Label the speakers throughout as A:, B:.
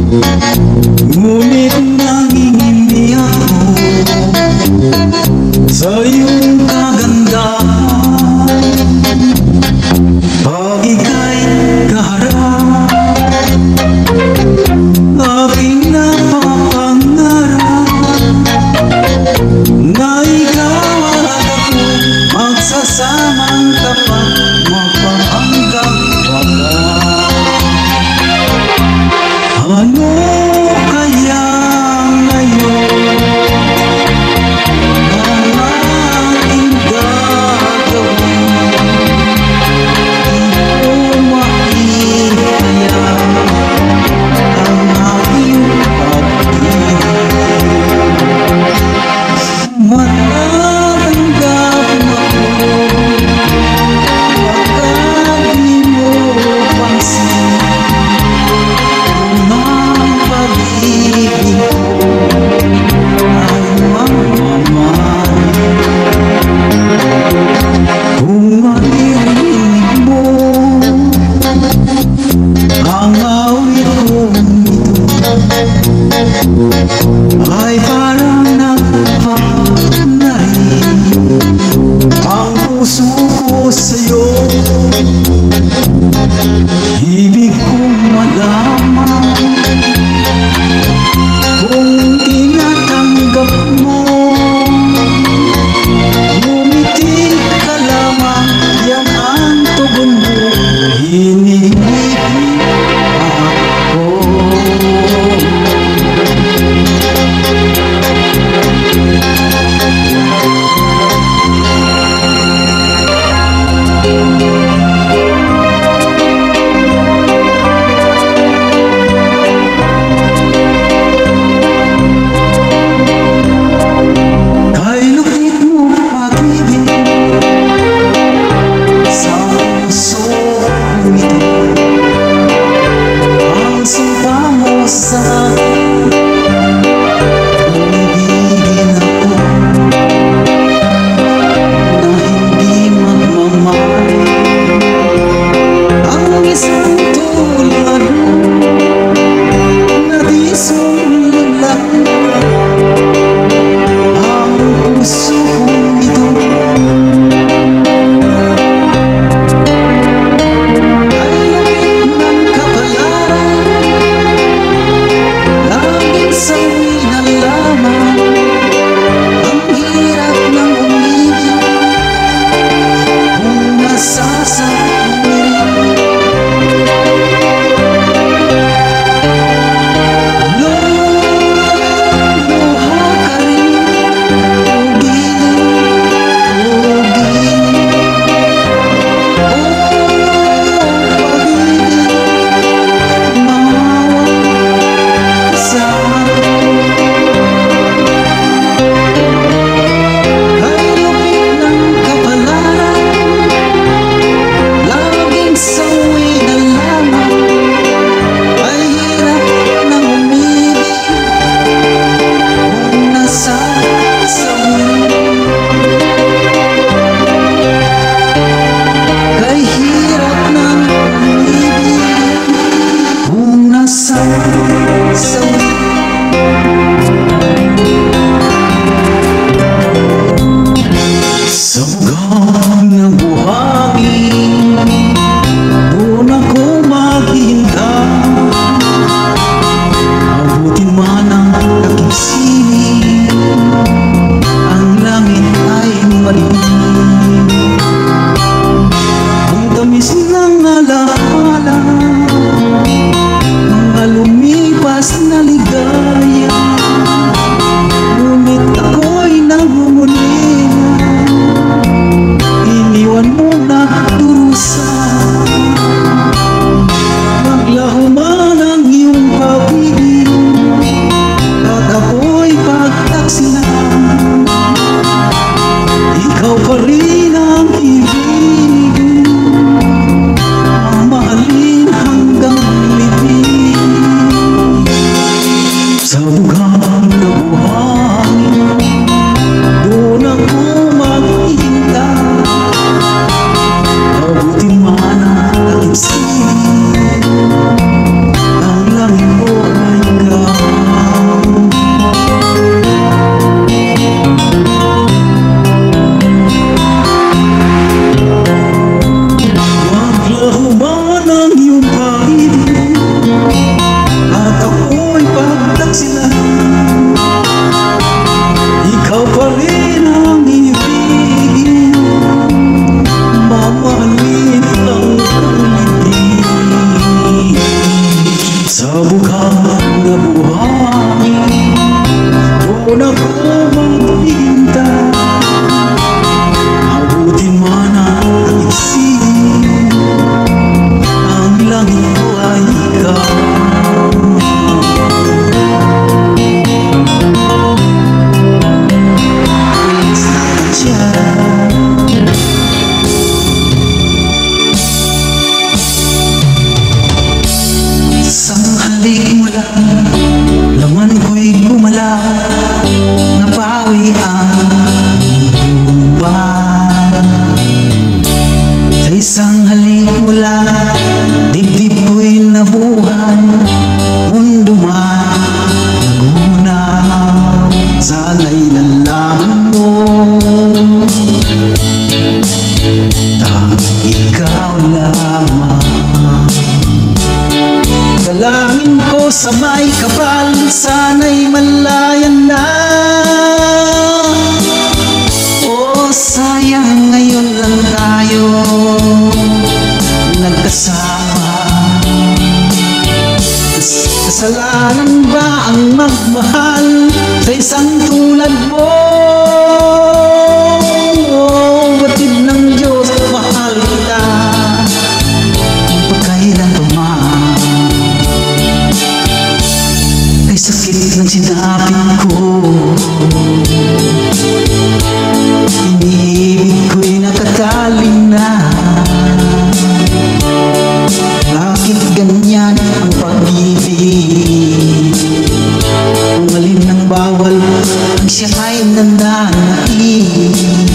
A: Ngunit nangingimpi ako sa iyong kagandahan. Pag ika'y kaharap, aking napapangarap na ikaw at ako magsasamang tapat magpahanggang wakas. Ano kaya ngayon ang aking gagawin? Di ko maihaya ang aking pag-ibig. Matatanggap ako pagkat di mo pansin kung ang pag-ibig ko ay magmamahal. Kung maririnig mo ang awit kong ito, ay parang nagpapanay ang puso ko sa'yo. Ibig kong malaman kung tinatanggap mo. Ngumiti ka lamang, yan ang tugon mo. Hinihingi ako. Sa akin, umibigin ako na hindi magmamahal. Ang isang tulad na di sumulad ang puso kong ito. Ay lapit ng kapalaran, laging sawi na lamang. Ang hirap ng umibig kung nasasabi. Luha ka rin, pag-ibig, mahawa sa akin. Ay lapit ng kapalaran, laging sawi na lamang. Ay hirap ng umibig kung nasasawi. Kay hirap ng umibig kung nasasawi. Sa bugang ng buhangin, doon ako maghihintay. Abutin man ang aking sining, ang langit ay marinig. Ang tamis ng alaala, mga lumipas na ligay. Sa bukhang na buhay doon ako maghihintay. Abutin man ang isip, ang langit ko ay ikaw. Laman ko'y gumalaw, napawi ang buwan. Sa isang halik mula, dibdib ko'y nabuhay. Mundo man nagunaw, sana'y nalaman mo, tanging ikaw lamang. Dalangin ko sa may kapal, sana'y malayan na. Oh, sayang ngayon lang tayo nagkasama. Kasalanan ba ang magmahal sa isang tulad mo? Oh, batid ng Diyos, mahal kita pagkailan tumaan. Sakit ng sinabi ko, iniibig ko'y nakataling na. Bakit ganyan ang pag-ibig? Kung alin ng bawal, ang siya ay nananaig.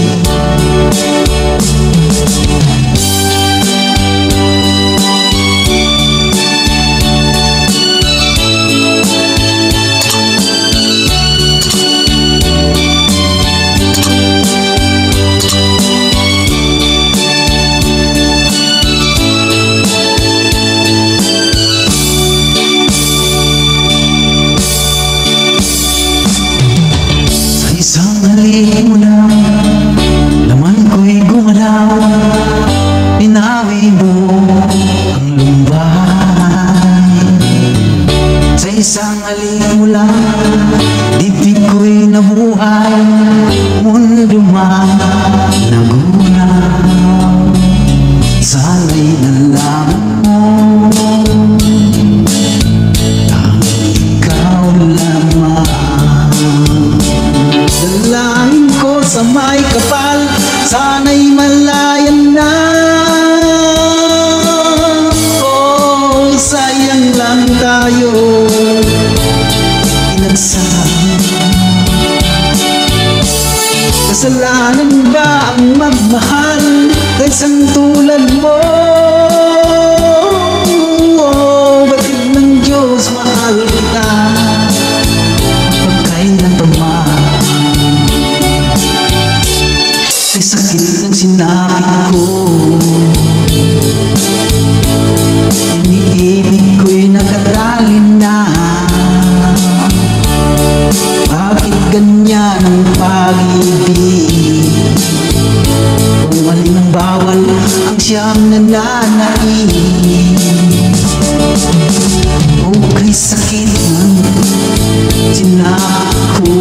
A: Isang halik mo lang, laman ko'y gumalaw, pinawi mo ang lumbay. Sa isang halik mo lang, dibdib ko'y nabuhay. Mundo man nagunaw, sana'y nalaman mo, tanging ikaw lamang. Dalangin ko sa may kapal, sana'y malayan na. Oh, sayang lang tayo pinagsama. Kasalanan ba ang magmahal sa isang tulad mo? Oh, batid ng Diyos, mahal kita pagkailan tumaan. Ay sakit ng sinabi ko, iniibig ko'y nakatalin na. Bakit ganyan ang pag-ibig? Kung alin ang bawal, ang siyang nananaig. Okay, sakit ng sinabi ko,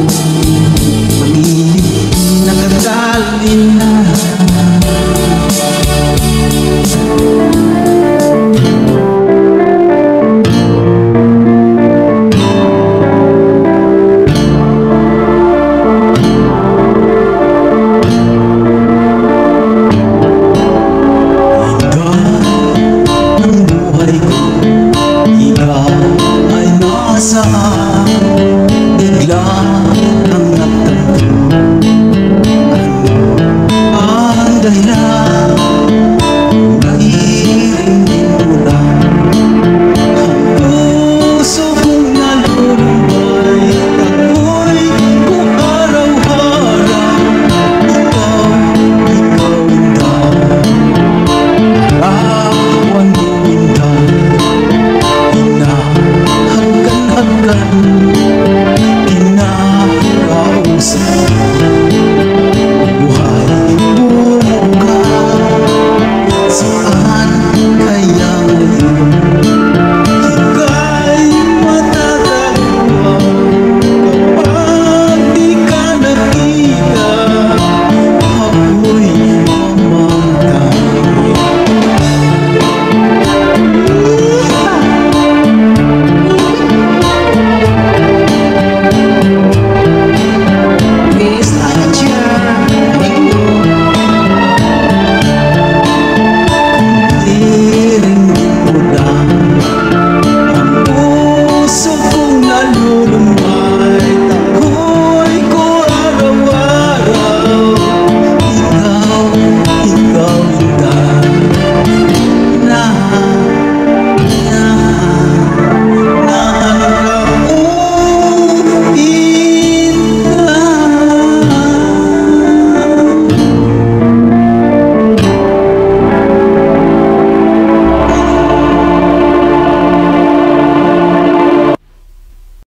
A: pag-ibig nakatalin na. Ikaw ang buhay ko, ikaw ay nasa